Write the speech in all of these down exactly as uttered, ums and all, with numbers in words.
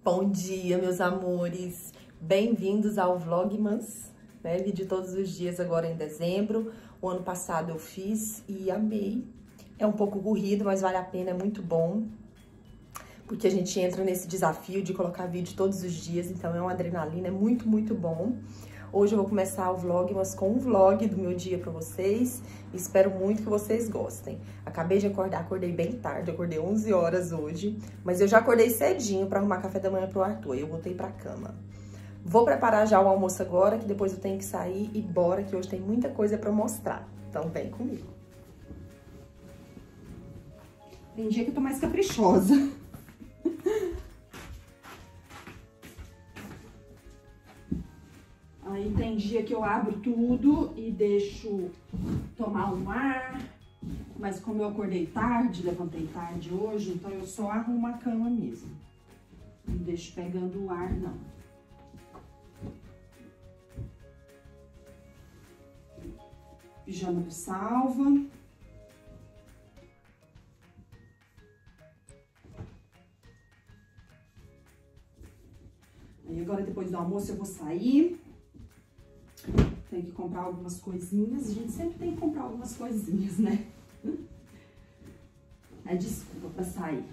Bom dia, meus amores! Bem-vindos ao Vlogmas, né? Vídeo todos os dias agora em dezembro. O ano passado eu fiz e amei. É um pouco corrido, mas vale a pena, é muito bom. Porque a gente entra nesse desafio de colocar vídeo todos os dias, então é uma adrenalina, é muito, muito bom. Hoje eu vou começar o Vlogmas com um vlog do meu dia pra vocês. Espero muito que vocês gostem. Acabei de acordar, acordei bem tarde, acordei onze horas hoje. Mas eu já acordei cedinho pra arrumar café da manhã pro Arthur, eu voltei pra cama. Vou preparar já o almoço agora, que depois eu tenho que sair e bora, que hoje tem muita coisa pra mostrar. Então vem comigo. Tem dia que eu tô mais caprichosa. Aí tem dia que eu abro tudo e deixo tomar um ar, mas como eu acordei tarde, levantei tarde hoje, então eu só arrumo a cama mesmo. Não deixo pegando o ar, não. Pijama do Salva. Aí agora, depois do almoço, eu vou sair. Tem que comprar algumas coisinhas. A gente sempre tem que comprar algumas coisinhas, né? É desculpa pra sair.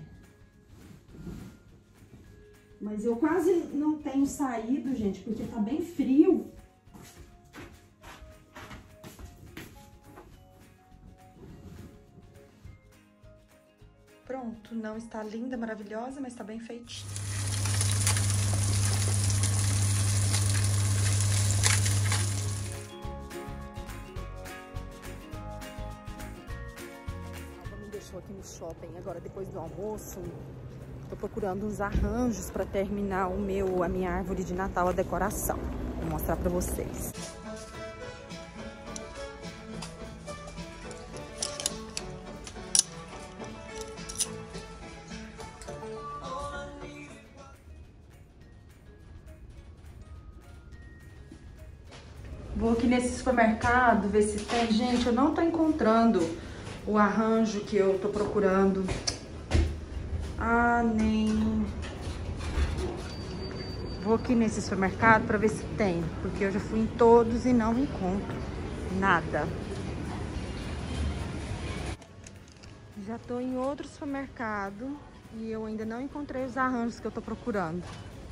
Mas eu quase não tenho saído, gente, porque tá bem frio. Pronto, não está linda, maravilhosa, mas tá bem feitinha. Aqui no shopping agora depois do almoço. Tô procurando uns arranjos para terminar o meu a minha árvore de Natal, a decoração. Vou mostrar para vocês. Vou aqui nesse supermercado ver se tem. Gente, eu não tô encontrando o arranjo que eu tô procurando. Ah, nem... Vou aqui nesse supermercado pra ver se tem, porque eu já fui em todos e não encontro nada. Já tô em outro supermercado e eu ainda não encontrei os arranjos que eu tô procurando.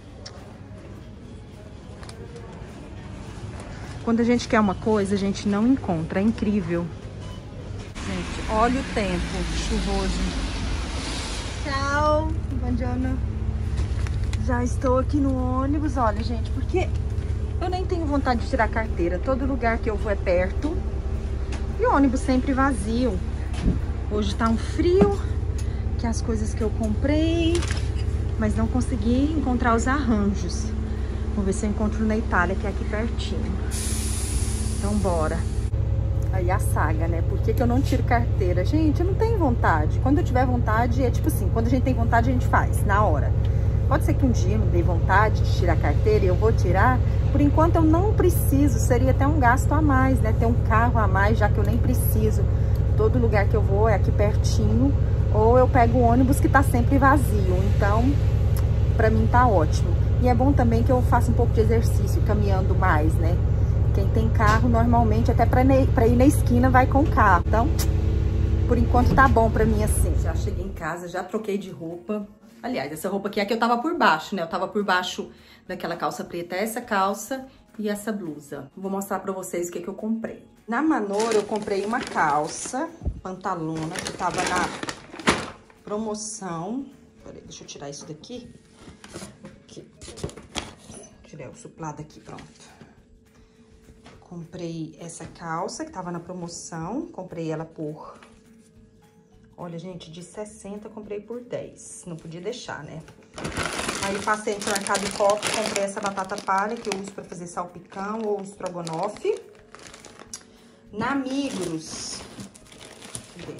Quando a gente quer uma coisa, a gente não encontra, é incrível. Gente, olha o tempo chuvoso. Tchau, buongiorno. Já estou aqui no ônibus, olha, gente, porque eu nem tenho vontade de tirar a carteira. Todo lugar que eu vou é perto e o ônibus sempre vazio. Hoje tá um frio, que as coisas que eu comprei, mas não consegui encontrar os arranjos. Vou ver se eu encontro na Itália, que é aqui pertinho. Então, bora. Aí a saga, né? Por que que eu não tiro carteira? Gente, eu não tenho vontade. Quando eu tiver vontade, é tipo assim, quando a gente tem vontade, a gente faz, na hora. Pode ser que um dia eu não dê vontade de tirar carteira e eu vou tirar. Por enquanto eu não preciso, seria até um gasto a mais, né? Ter um carro a mais, já que eu nem preciso. Todo lugar que eu vou é aqui pertinho. Ou eu pego o ônibus que tá sempre vazio. Então, pra mim tá ótimo. E é bom também que eu faça um pouco de exercício, caminhando mais, né? Quem tem carro, normalmente, até pra, pra ir na esquina, vai com o carro. Então, por enquanto, tá bom pra mim assim. Já cheguei em casa, já troquei de roupa. Aliás, essa roupa aqui é a que eu tava por baixo, né? Eu tava por baixo daquela calça preta, essa calça e essa blusa. Vou mostrar pra vocês o que que eu comprei. Na Manor, eu comprei uma calça, pantalona, que tava na promoção. Peraí, deixa eu tirar isso daqui. Aqui. Tirei o suplado aqui, pronto. Comprei essa calça que tava na promoção, comprei ela por, olha, gente, de sessenta, comprei por dez, não podia deixar, né? Aí passei no mercado de copo, comprei essa batata palha que eu uso pra fazer salpicão ou estrogonofe. Na Migros, cadê?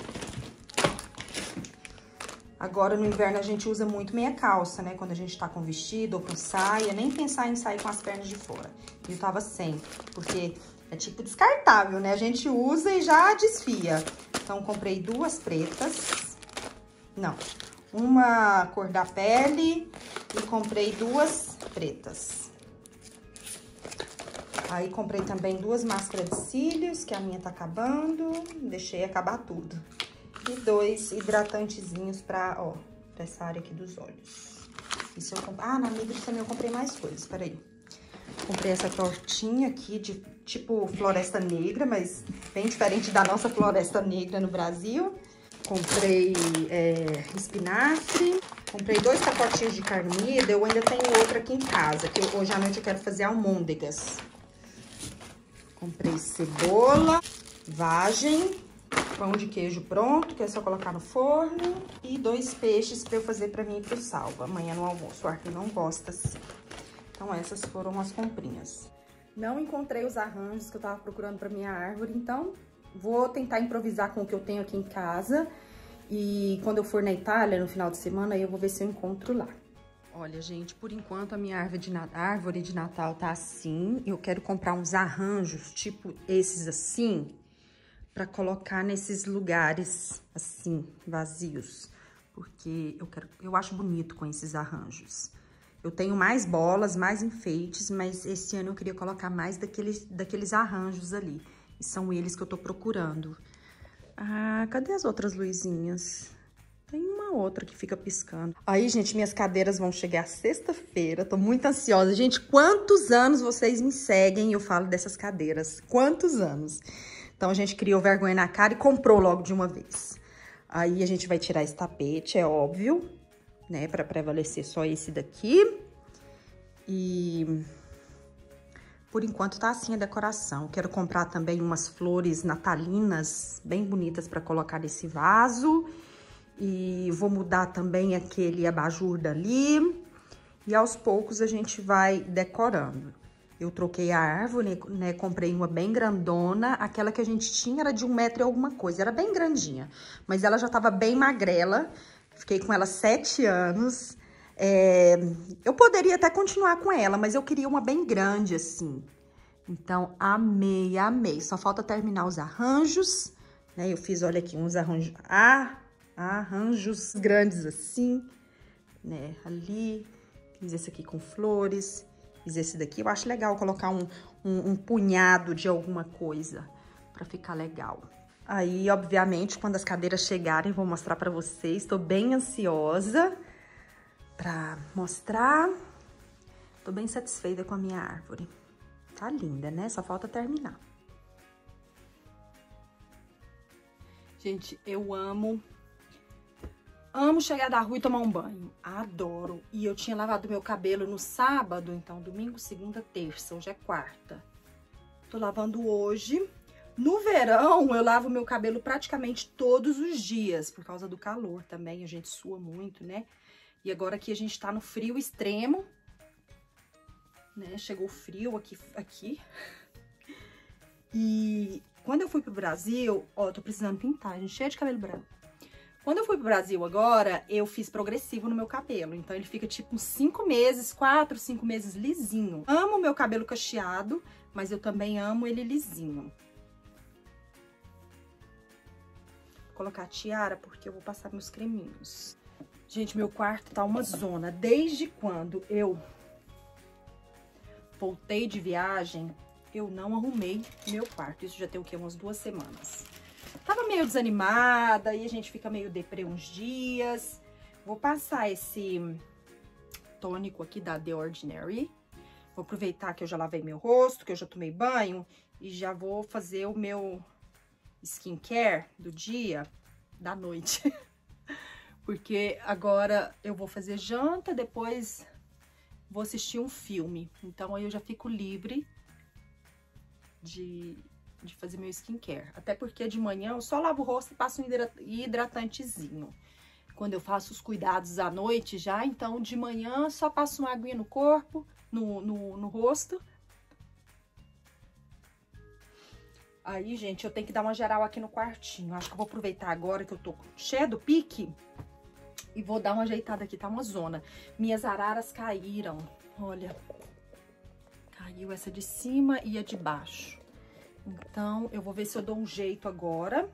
Agora no inverno a gente usa muito meia calça, né? Quando a gente tá com vestido ou com saia, nem pensar em sair com as pernas de fora. E eu tava sem, porque é tipo descartável, né? A gente usa e já desfia. Então, comprei duas pretas. Não, uma cor da pele E comprei duas pretas. Aí comprei também duas máscaras de cílios, que a minha tá acabando. Deixei acabar tudo. E dois hidratantezinhos pra, ó, pra essa área aqui dos olhos. Isso eu comprei. Ah, na Migros também eu comprei mais coisas, peraí. Comprei essa tortinha aqui de tipo floresta negra, mas bem diferente da nossa floresta negra no Brasil. Comprei é, espinafre. Comprei dois pacotinhos de carne moída. Eu ainda tenho outra aqui em casa, que eu, hoje à noite eu quero fazer almôndegas. Comprei cebola, vagem, pão de queijo pronto, que é só colocar no forno. E dois peixes pra eu fazer pra mim e pro Salva. Amanhã no almoço, o Arthur não gosta assim. Então, essas foram as comprinhas. Não encontrei os arranjos que eu tava procurando pra minha árvore, então vou tentar improvisar com o que eu tenho aqui em casa. E quando eu for na Itália, no final de semana, aí eu vou ver se eu encontro lá. Olha, gente, por enquanto a minha árvore de, árvore de Natal tá assim. Eu quero comprar uns arranjos, tipo esses assim, pra colocar nesses lugares, assim, vazios. Porque eu, quero, eu acho bonito com esses arranjos. Eu tenho mais bolas, mais enfeites, mas esse ano eu queria colocar mais daqueles, daqueles arranjos ali. E são eles que eu tô procurando. Ah, cadê as outras luzinhas? Tem uma outra que fica piscando. Aí, gente, minhas cadeiras vão chegar sexta-feira. Tô muito ansiosa. Gente, quantos anos vocês me seguem e eu falo dessas cadeiras? Quantos anos? Então, a gente criou vergonha na cara e comprou logo de uma vez. Aí, a gente vai tirar esse tapete, é óbvio, né, para prevalecer só esse daqui. E por enquanto tá assim a decoração. Quero comprar também umas flores natalinas bem bonitas para colocar nesse vaso. E vou mudar também aquele abajur dali. E aos poucos a gente vai decorando. Eu troquei a árvore, né, comprei uma bem grandona. Aquela que a gente tinha era de um metro e alguma coisa, era bem grandinha. Mas ela já tava bem magrela. Fiquei com ela sete anos. É, eu poderia até continuar com ela, mas eu queria uma bem grande, assim. Então, amei, amei. Só falta terminar os arranjos, né? Eu fiz, olha aqui, uns arranjos, ah, arranjos grandes assim, né? Ali, fiz esse aqui com flores, fiz esse daqui. Eu acho legal colocar um, um, um punhado de alguma coisa pra ficar legal. Aí, obviamente, quando as cadeiras chegarem, vou mostrar pra vocês. Tô bem ansiosa pra mostrar. Tô bem satisfeita com a minha árvore. Tá linda, né? Só falta terminar. Gente, eu amo... Amo chegar da rua e tomar um banho. Adoro. E eu tinha lavado meu cabelo no sábado, então domingo, segunda, terça. Hoje é quarta. Tô lavando hoje. No verão, eu lavo meu cabelo praticamente todos os dias, por causa do calor também, a gente sua muito, né? E agora aqui a gente tá no frio extremo, né? Chegou frio aqui, aqui. E quando eu fui pro Brasil, ó, tô precisando pintar, gente, cheia de cabelo branco. Quando eu fui pro Brasil agora, eu fiz progressivo no meu cabelo, então ele fica tipo uns cinco meses, quatro, cinco meses lisinho. Amo o meu cabelo cacheado, mas eu também amo ele lisinho. Colocar a tiara porque eu vou passar meus creminhos. Gente, meu quarto tá uma zona. Desde quando eu voltei de viagem, eu não arrumei meu quarto. Isso já tem o quê? Umas duas semanas. Tava meio desanimada, e a gente fica meio deprê uns dias. Vou passar esse tônico aqui da The Ordinary. Vou aproveitar que eu já lavei meu rosto, que eu já tomei banho, e já vou fazer o meu skincare do dia, da noite. Porque agora eu vou fazer janta, depois vou assistir um filme. Então aí eu já fico livre de, de fazer meu skincare. Até porque de manhã eu só lavo o rosto e passo um hidratantezinho. Quando eu faço os cuidados à noite já, então de manhã só passo uma aguinha no corpo, no, no, no rosto. Aí, gente, eu tenho que dar uma geral aqui no quartinho. Acho que eu vou aproveitar agora que eu tô cheia do pique e vou dar uma ajeitada aqui, tá uma zona. Minhas araras caíram, olha. Caiu essa de cima e a de baixo. Então, eu vou ver se eu dou um jeito agora.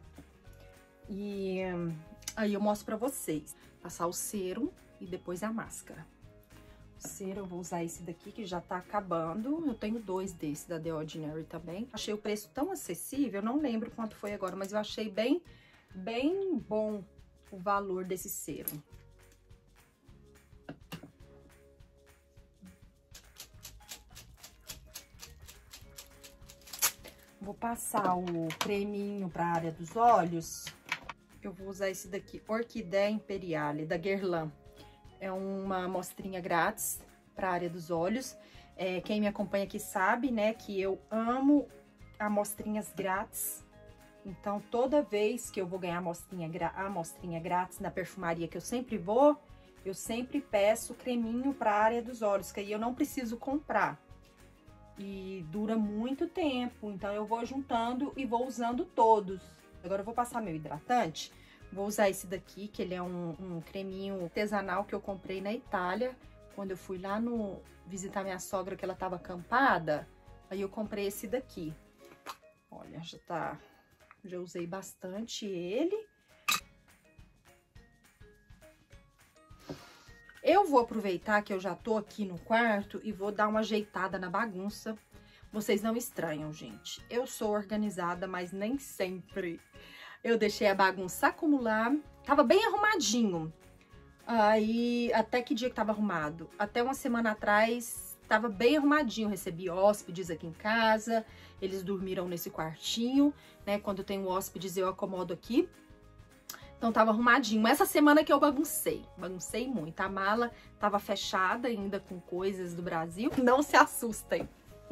E aí eu mostro pra vocês. Passar o cero e depois a máscara. cera, eu vou usar esse daqui que já tá acabando. Eu tenho dois desse da The Ordinary também. Achei o preço tão acessível, eu não lembro quanto foi agora, mas eu achei bem, bem bom o valor desse cero. Vou passar o creminho para a área dos olhos. Eu vou usar esse daqui, Orquídea Imperiale, da Guerlain. É uma amostrinha grátis para a área dos olhos. É, quem me acompanha aqui sabe, né, que eu amo amostrinhas grátis. Então, toda vez que eu vou ganhar amostrinha, amostrinha grátis na perfumaria que eu sempre vou, eu sempre peço creminho para a área dos olhos, que aí eu não preciso comprar. E dura muito tempo, então eu vou juntando e vou usando todos. Agora eu vou passar meu hidratante. Vou usar esse daqui, que ele é um, um creminho artesanal que eu comprei na Itália. Quando eu fui lá no visitar minha sogra, que ela tava acampada, aí eu comprei esse daqui. Olha, já tá... Já usei bastante ele. Eu vou aproveitar que eu já tô aqui no quarto e vou dar uma ajeitada na bagunça. Vocês não estranham, gente. Eu sou organizada, mas nem sempre. Eu deixei a bagunça acumular. Tava bem arrumadinho. Aí, até que dia que tava arrumado? Até uma semana atrás, tava bem arrumadinho. Recebi hóspedes aqui em casa. Eles dormiram nesse quartinho, né? Quando eu tenho hóspedes, eu acomodo aqui. Então, tava arrumadinho. Essa semana que eu baguncei. Baguncei muito. A mala tava fechada ainda com coisas do Brasil. Não se assustem.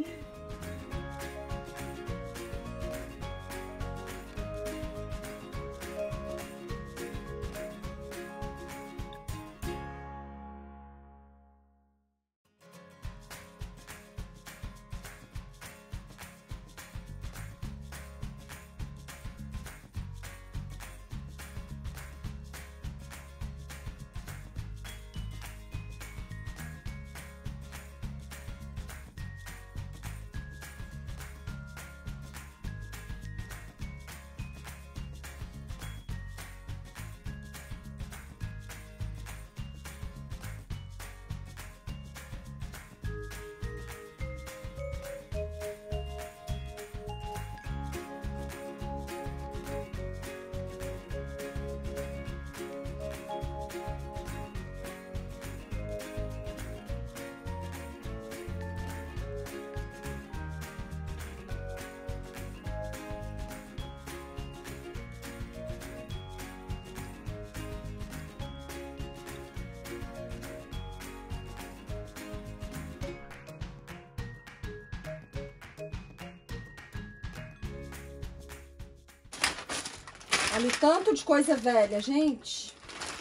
Olha o tanto de coisa velha, gente.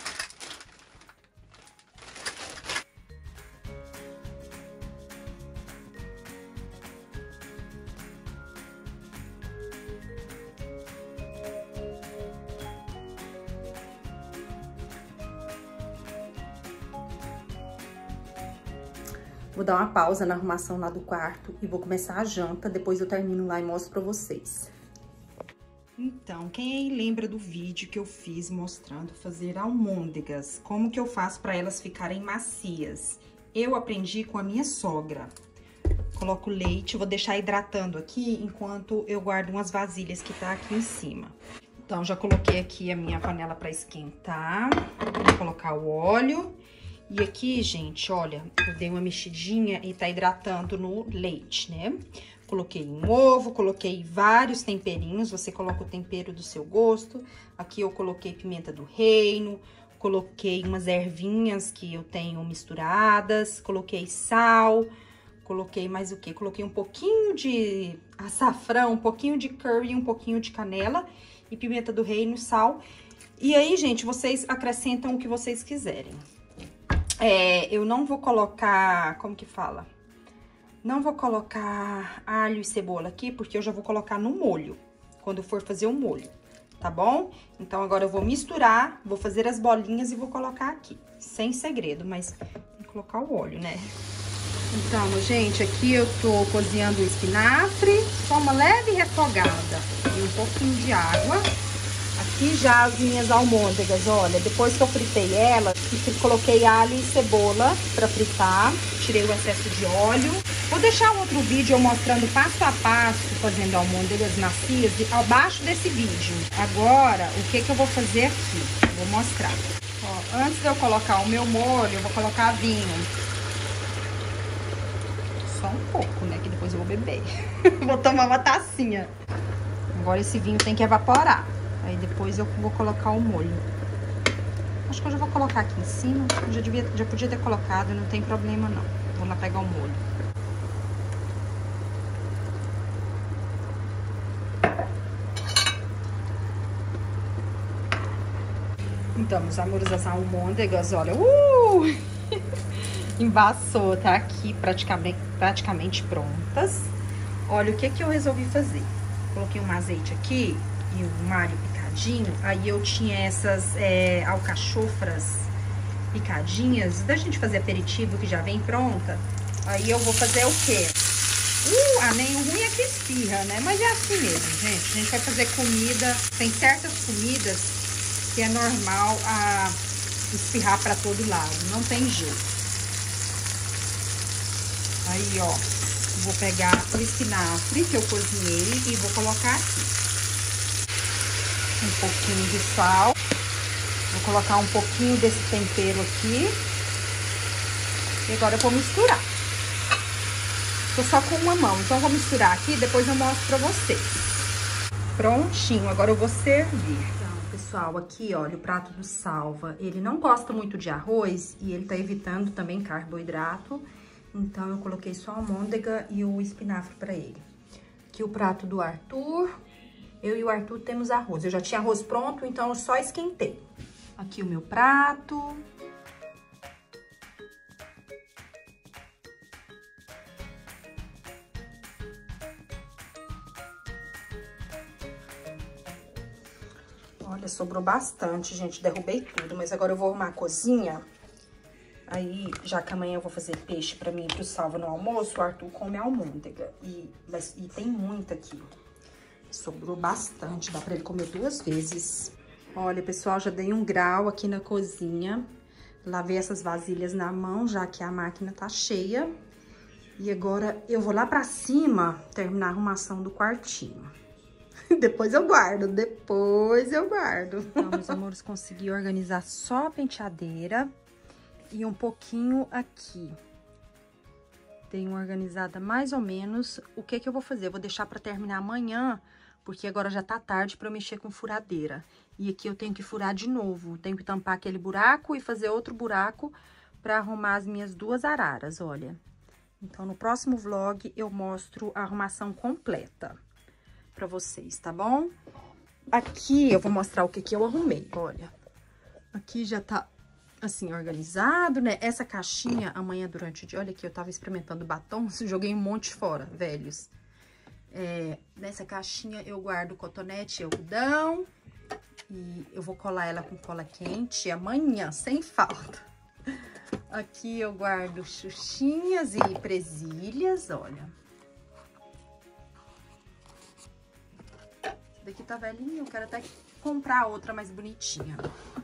Vou dar uma pausa na arrumação lá do quarto e vou começar a janta. Depois eu termino lá e mostro pra vocês. Então, quem aí lembra do vídeo que eu fiz mostrando fazer almôndegas? Como que eu faço para elas ficarem macias? Eu aprendi com a minha sogra. Coloco leite, vou deixar hidratando aqui enquanto eu guardo umas vasilhas que tá aqui em cima. Então, já coloquei aqui a minha panela para esquentar. Vou colocar o óleo. E aqui, gente, olha, eu dei uma mexidinha e tá hidratando no leite, né? Coloquei um ovo, coloquei vários temperinhos, você coloca o tempero do seu gosto. Aqui eu coloquei pimenta do reino, coloquei umas ervinhas que eu tenho misturadas, coloquei sal, coloquei mais o quê? Coloquei um pouquinho de açafrão, um pouquinho de curry, um pouquinho de canela e pimenta do reino, sal. E aí, gente, vocês acrescentam o que vocês quiserem. É, eu não vou colocar, como que fala? Não vou colocar alho e cebola aqui, porque eu já vou colocar no molho, quando for fazer o molho, tá bom? Então, agora eu vou misturar, vou fazer as bolinhas e vou colocar aqui. Sem segredo, mas tem que colocar o óleo, né? Então, gente, aqui eu tô cozinhando o espinafre, só uma leve refogada e um pouquinho de água. Aqui aqui já as minhas almôndegas, olha. Depois que eu fritei elas, coloquei alho e cebola pra fritar. Tirei o excesso de óleo. Vou deixar um outro vídeo eu mostrando passo a passo, fazendo almôndegas macias, abaixo desse vídeo. Agora, o que que eu vou fazer aqui? Eu vou mostrar. Ó, antes de eu colocar o meu molho, eu vou colocar vinho. Só um pouco, né? Que depois eu vou beber. Vou tomar uma tacinha. Agora esse vinho tem que evaporar. Aí depois eu vou colocar o molho. Acho que eu já vou colocar aqui em cima. Eu já, devia, já podia ter colocado, não tem problema não. Vou lá pegar o molho. Então, meus amores, as almôndegas, olha, uh! embaçou, tá aqui praticamente, praticamente prontas. Olha o que que eu resolvi fazer. Coloquei um azeite aqui e um alho picadinho. Aí eu tinha essas é, alcachofras picadinhas da gente fazer aperitivo que já vem pronta. Aí eu vou fazer o quê? Uh, ah, nem o ruim é que espirra, né? Mas é assim mesmo, gente. A gente vai fazer comida. Tem certas comidas que é normal a espirrar pra todo lado. Não tem jeito. Aí, ó, vou pegar o espinafre que eu cozinhei e vou colocar aqui. Um pouquinho de sal. Vou colocar um pouquinho desse tempero aqui. E agora eu vou misturar. Tô só com uma mão, então eu vou misturar aqui e depois eu mostro pra vocês. Prontinho, agora eu vou servir. Então, pessoal, aqui, olha, o prato do Salva. Ele não gosta muito de arroz e ele tá evitando também carboidrato. Então, eu coloquei só a almôndega e o espinafre pra ele. Aqui o prato do Arthur. Eu e o Arthur temos arroz. Eu já tinha arroz pronto, então eu só esquentei. Aqui o meu prato. Olha, sobrou bastante, gente. Derrubei tudo, mas agora eu vou arrumar a cozinha. Aí, já que amanhã eu vou fazer peixe pra mim e pro Salva no almoço, o Arthur come almôndega. E, mas, e tem muita aqui. Sobrou bastante, dá pra ele comer duas vezes. Olha, pessoal, já dei um grau aqui na cozinha. Lavei essas vasilhas na mão, já que a máquina tá cheia. E agora eu vou lá pra cima terminar a arrumação do quartinho. Depois eu guardo, depois eu guardo. Então, meus amores, consegui organizar só a penteadeira. E um pouquinho aqui. Dei uma organizada mais ou menos. O que que eu vou fazer? Eu vou deixar pra terminar amanhã, porque agora já tá tarde pra eu mexer com furadeira. E aqui eu tenho que furar de novo. Tenho que tampar aquele buraco e fazer outro buraco pra arrumar as minhas duas araras, olha. Então, no próximo vlog eu mostro a arrumação completa pra vocês, tá bom? Aqui eu vou mostrar o que que eu arrumei, olha. Aqui já tá assim, organizado, né? Essa caixinha, amanhã durante o dia, olha aqui, eu tava experimentando batons, joguei um monte fora, velhos. É, nessa caixinha eu guardo cotonete e algodão. E eu vou colar ela com cola quente amanhã, sem falta. Aqui eu guardo xuxinhas e presilhas, olha. Essa daqui tá velhinha, eu quero até comprar outra mais bonitinha.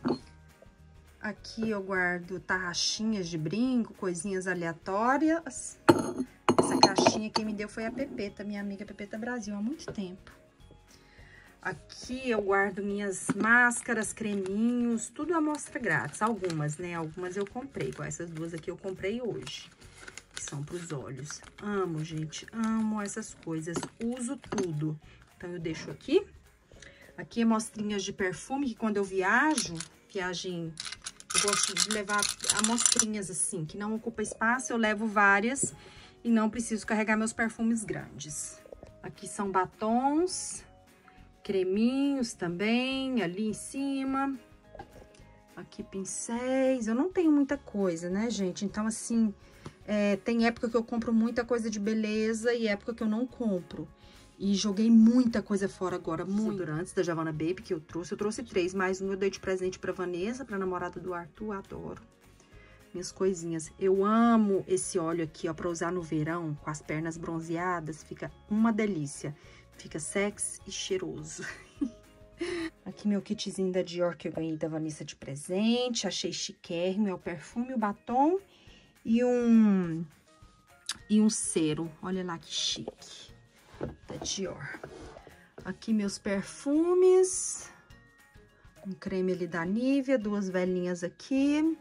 Aqui eu guardo tarraxinhas de brinco, coisinhas aleatórias. Essa caixinha quem me deu foi a Pepeta, minha amiga Pepeta Brasil, há muito tempo. Aqui eu guardo minhas máscaras, creminhos, tudo à amostra grátis. Algumas, né? Algumas eu comprei, igual essas duas aqui eu comprei hoje, que são pros olhos. Amo, gente, amo essas coisas, uso tudo. Então eu deixo aqui. Aqui amostrinhas de perfume, que quando eu viajo, viagem... Eu gosto de levar amostrinhas assim, que não ocupa espaço, eu levo várias e não preciso carregar meus perfumes grandes. Aqui são batons, creminhos também, ali em cima. Aqui pincéis, eu não tenho muita coisa, né, gente? Então, assim, é, tem época que eu compro muita coisa de beleza e época que eu não compro. E joguei muita coisa fora agora, muito. Desodorantes da Giovanna Baby que eu trouxe. Eu trouxe três, mais um eu dei de presente pra Vanessa, pra namorada do Arthur, adoro. Minhas coisinhas. Eu amo esse óleo aqui, ó, pra usar no verão, com as pernas bronzeadas. Fica uma delícia. Fica sexy e cheiroso. Aqui meu kitzinho da Dior que eu ganhei da Vanessa de presente. Achei chiquérrimo. É o perfume, o batom e um... E um cero. Olha lá que chique. Da Dior. Aqui meus perfumes. Um creme ali da Nivea. Duas velhinhas aqui.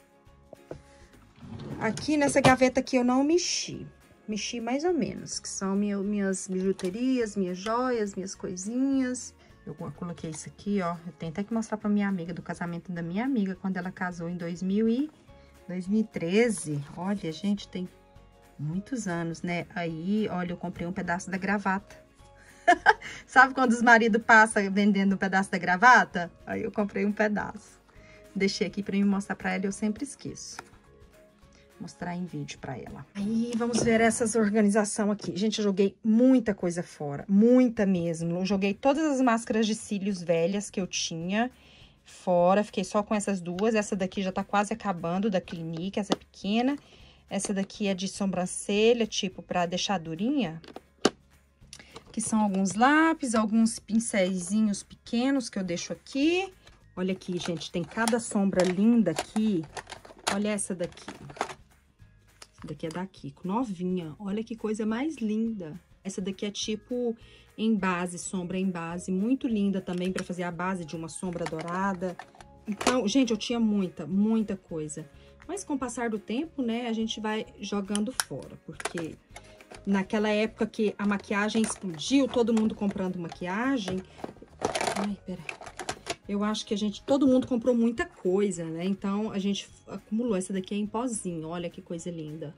Aqui nessa gaveta aqui eu não mexi. Mexi mais ou menos. Que são minha, minhas bijuterias, minhas joias, minhas coisinhas. Eu coloquei isso aqui, ó. Eu tenho até que mostrar pra minha amiga, do casamento da minha amiga, quando ela casou em dois mil e treze. Olha, gente, tem muitos anos, né? Aí, olha, eu comprei um pedaço da gravata. Sabe quando os maridos passam vendendo um pedaço da gravata? Aí eu comprei um pedaço. Deixei aqui pra me mostrar pra ela, eu sempre esqueço. Mostrar em vídeo pra ela. Aí, vamos ver essas organização aqui. Gente, eu joguei muita coisa fora. Muita mesmo. Eu joguei todas as máscaras de cílios velhas que eu tinha fora. Fiquei só com essas duas. Essa daqui já tá quase acabando, da Clinique, essa pequena. Essa daqui é de sobrancelha, tipo, pra deixar durinha. Que são alguns lápis, alguns pincéisinhos pequenos que eu deixo aqui. Olha aqui, gente, tem cada sombra linda aqui. Olha essa daqui. Essa daqui é da Kiko, novinha. Olha que coisa mais linda. Essa daqui é tipo em base, sombra em base. Muito linda também para fazer a base de uma sombra dourada. Então, gente, eu tinha muita, muita coisa. Mas com o passar do tempo, né, a gente vai jogando fora. Porque naquela época que a maquiagem explodiu, todo mundo comprando maquiagem. Ai, peraí. Eu acho que a gente, todo mundo comprou muita coisa, né? Então, a gente acumulou. Essa daqui é em pozinho. Olha que coisa linda.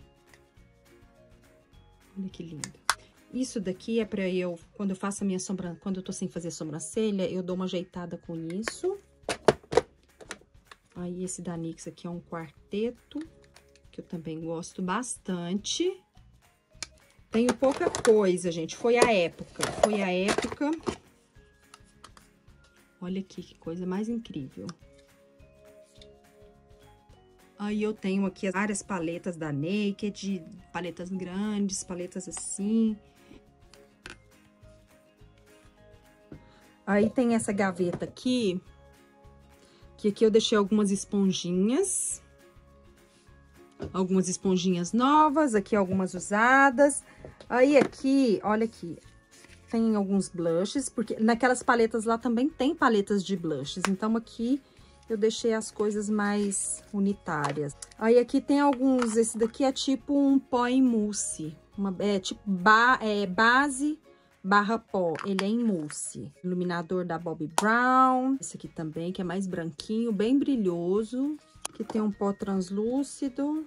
Olha que linda. Isso daqui é pra eu, quando eu faço a minha sobrancelha, quando eu tô sem fazer sobrancelha, eu dou uma ajeitada com isso. Aí, esse da NYX aqui é um quarteto, que eu também gosto bastante. Tenho pouca coisa, gente. Foi a época. Foi a época... Olha aqui, que coisa mais incrível. Aí eu tenho aqui várias paletas da Naked, paletas grandes, paletas assim. Aí tem essa gaveta aqui, que aqui eu deixei algumas esponjinhas. Algumas esponjinhas novas, aqui algumas usadas. Aí aqui, olha aqui. Tem alguns blushes, porque naquelas paletas lá também tem paletas de blushes. Então, aqui eu deixei as coisas mais unitárias. Aí, aqui tem alguns... Esse daqui é tipo um pó em mousse. Uma, é tipo ba, é, base barra pó. Ele é em mousse. Iluminador da Bobbi Brown. Esse aqui também, que é mais branquinho, bem brilhoso. Aqui tem um pó translúcido.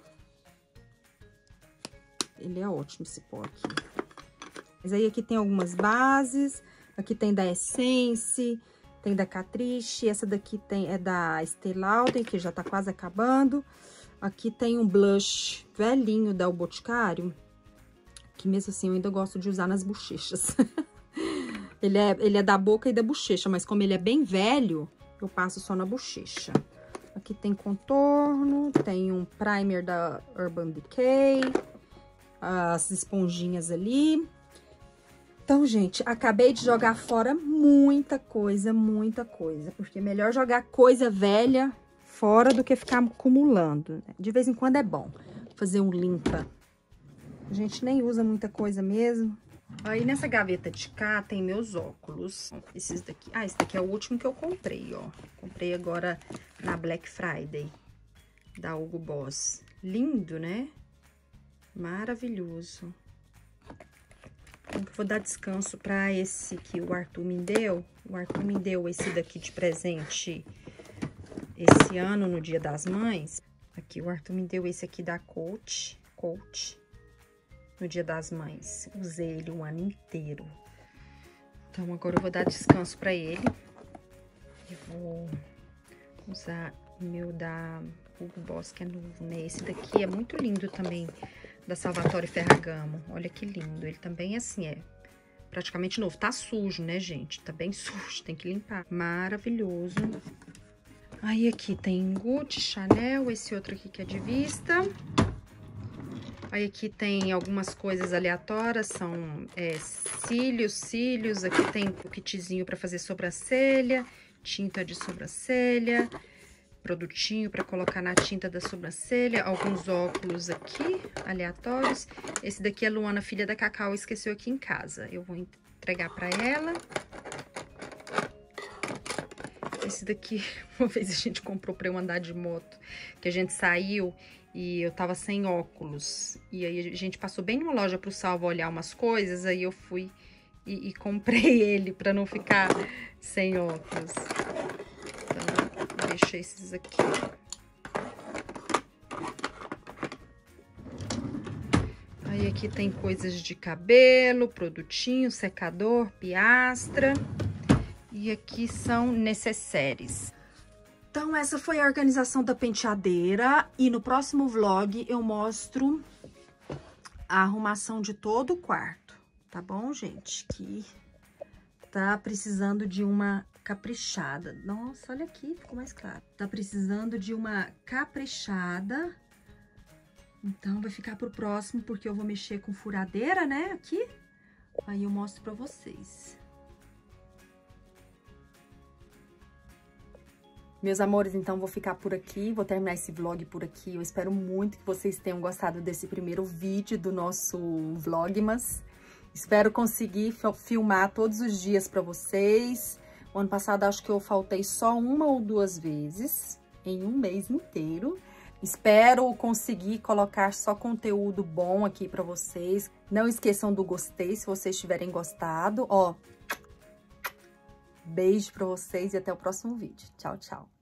Ele é ótimo, esse pó aqui. Mas aí aqui tem algumas bases, aqui tem da Essence, tem da Catrice, essa daqui tem, é da Estée Lauder, que já tá quase acabando. Aqui tem um blush velhinho da O Boticário, que mesmo assim eu ainda gosto de usar nas bochechas. ele, é, ele é da boca e da bochecha, mas como ele é bem velho, eu passo só na bochecha. Aqui tem contorno, tem um primer da Urban Decay, as esponjinhas ali. Então, gente, acabei de jogar fora muita coisa, muita coisa. Porque é melhor jogar coisa velha fora do que ficar acumulando, né? De vez em quando é bom fazer um limpa. A gente nem usa muita coisa mesmo. Aí, nessa gaveta de cá, tem meus óculos. Esses daqui... Ah, esse daqui é o último que eu comprei, ó. Comprei agora na Black Friday, da Hugo Boss. Lindo, né? Maravilhoso. Então, eu vou dar descanso pra esse que o Arthur me deu. O Arthur me deu esse daqui de presente esse ano, no Dia das Mães. Aqui, o Arthur me deu esse aqui da Coach, Coach, no Dia das Mães. Usei ele o ano inteiro. Então, agora eu vou dar descanso pra ele. Eu vou usar o meu da Hugo Boss, que é novo, né? Esse daqui é muito lindo também, da Salvatore Ferragamo. Olha que lindo. Ele também, assim, é praticamente novo. Tá sujo, né, gente? Tá bem sujo, tem que limpar. Maravilhoso. Aí, aqui tem Gucci, Chanel, esse outro aqui que é de vista. Aí aqui tem algumas coisas aleatórias, são é, cílios, cílios. Aqui tem o kitzinho para fazer sobrancelha, tinta de sobrancelha, produtinho para colocar na tinta da sobrancelha, alguns óculos aqui, aleatórios. Esse daqui a Luana, filha da Cacau, esqueceu aqui em casa. Eu vou entregar para ela. Esse daqui, uma vez a gente comprou para eu andar de moto, que a gente saiu e eu tava sem óculos. E aí a gente passou bem numa loja pro Salvo olhar umas coisas, aí eu fui e, e comprei ele para não ficar sem óculos. Então, deixa esses aqui. Aí aqui tem coisas de cabelo, produtinho, secador, piastra. E aqui são necessários. Então, essa foi a organização da penteadeira. E no próximo vlog eu mostro a arrumação de todo o quarto. Tá bom, gente? Que tá precisando de uma caprichada. Nossa, olha aqui, ficou mais claro. Tá precisando de uma caprichada. Então, vai ficar pro próximo, porque eu vou mexer com furadeira, né? Aqui. Aí eu mostro pra vocês. Meus amores, então vou ficar por aqui, vou terminar esse vlog por aqui. Eu espero muito que vocês tenham gostado desse primeiro vídeo do nosso Vlogmas. Espero conseguir filmar todos os dias pra vocês. O ano passado acho que eu faltei só uma ou duas vezes, em um mês inteiro. Espero conseguir colocar só conteúdo bom aqui pra vocês. Não esqueçam do gostei, se vocês tiverem gostado. Ó, beijo pra vocês e até o próximo vídeo. Tchau, tchau.